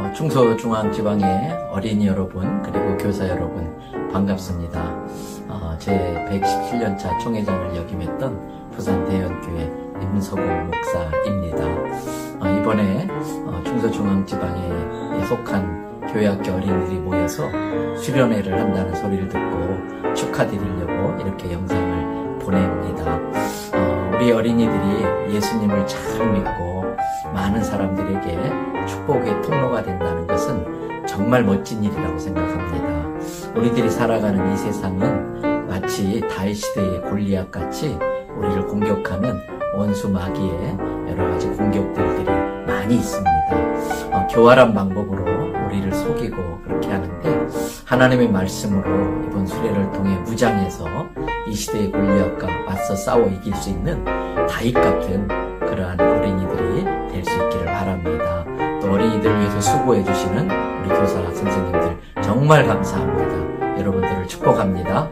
충서중앙지방의 어린이 여러분 그리고 교사 여러분 반갑습니다. 제 117년차 총회장을 역임했던 부산 대연교회 임석웅 목사입니다. 이번에 충서중앙지방에 속한 교회학교 어린이들이 모여서 수련회를 한다는 소리를 듣고 축하드리려고 이렇게 영상을 보냅니다. 우리 어린이들이 예수님을 잘 믿고 많은 사람들에게 축복의 통로가 된다는 것은 정말 멋진 일이라고 생각합니다. 우리들이 살아가는 이 세상은 마치 다윗 시대의 골리앗같이 우리를 공격하는 원수 마귀의 여러 가지 공격들이 많이 있습니다. 교활한 방법으로 우리를 속이고 그렇게 하는데, 하나님의 말씀으로 이번 수련을 통해 무장해서 이 시대의 골리앗과 맞서 싸워 이길 수 있는 다윗 같은 그러한 어린이들이 될 수 있기를 바랍니다. 또 어린이들을 위해서 수고해 주시는 우리 교사 선생님들 정말 감사합니다. 여러분들을 축복합니다.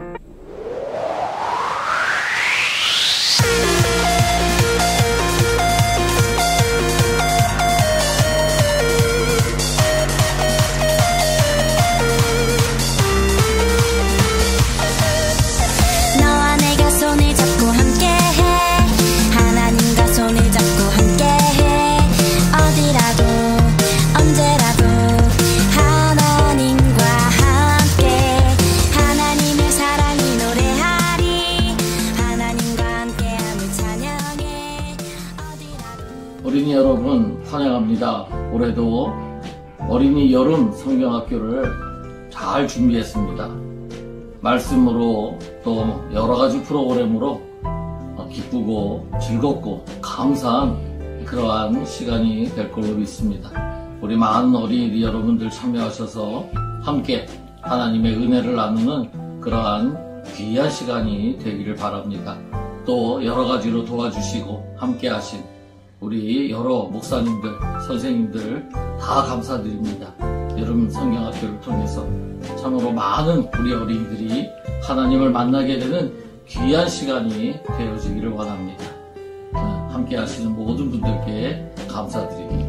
어린이 여러분 환영합니다. 올해도 어린이 여름 성경학교를 잘 준비했습니다. 말씀으로 또 여러가지 프로그램으로 기쁘고 즐겁고 감사한 그러한 시간이 될 걸로 믿습니다. 우리 많은 어린이 여러분들 참여하셔서 함께 하나님의 은혜를 나누는 그러한 귀한 시간이 되기를 바랍니다. 또 여러가지로 도와주시고 함께 하신 우리 여러 목사님들, 선생님들 다 감사드립니다. 여름 성경학교를 통해서 참으로 많은 우리 어린이들이 하나님을 만나게 되는 귀한 시간이 되어지기를 원합니다. 함께 하시는 모든 분들께 감사드립니다.